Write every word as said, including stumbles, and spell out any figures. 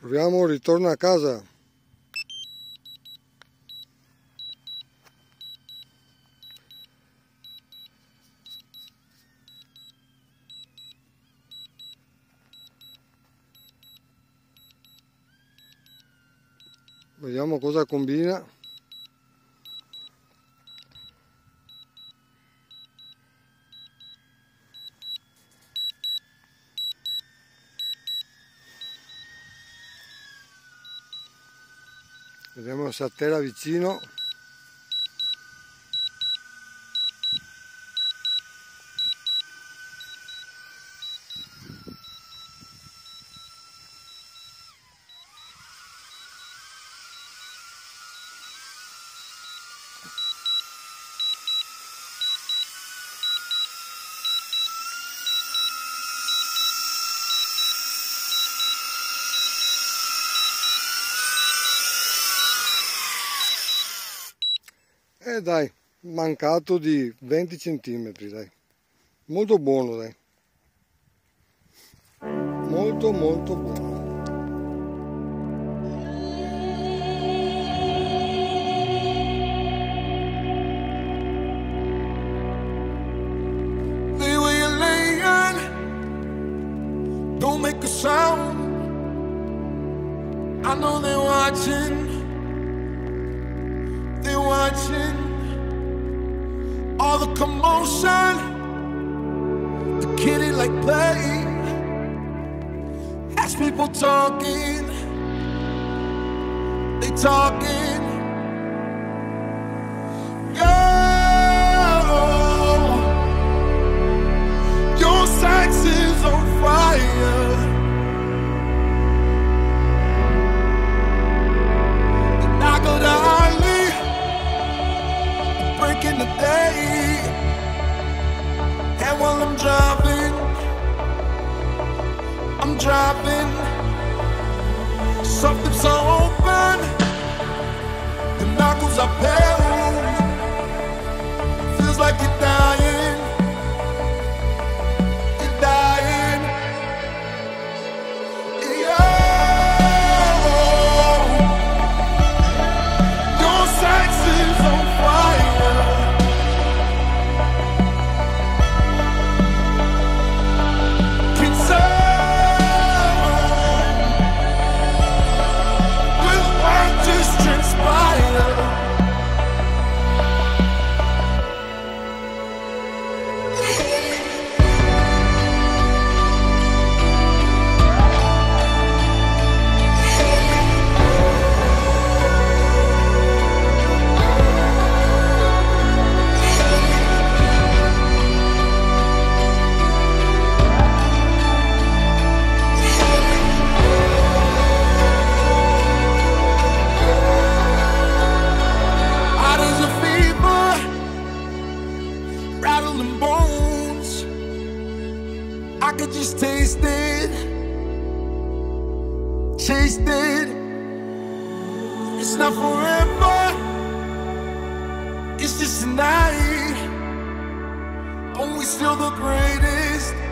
Proviamo ritorno a casa. Vediamo cosa combina. Vediamo se atterra vicino. E eh dai, mancato di venti centimetri, dai. Molto buono, dai. Molto molto buono. Lay where you're laying, don't make a sound. I know they're watching. They're watching all the commotion, the kitty like play. As people talking, they talking. Yo, your sex is on fire. And I go down in the day, and while I'm driving, I'm driving, something's open, the knuckles are pale, feels like you're dying, you're dying, yeah, your sex is on fire. I could just taste it, taste it. It's not forever, it's just tonight. Oh, we still the greatest.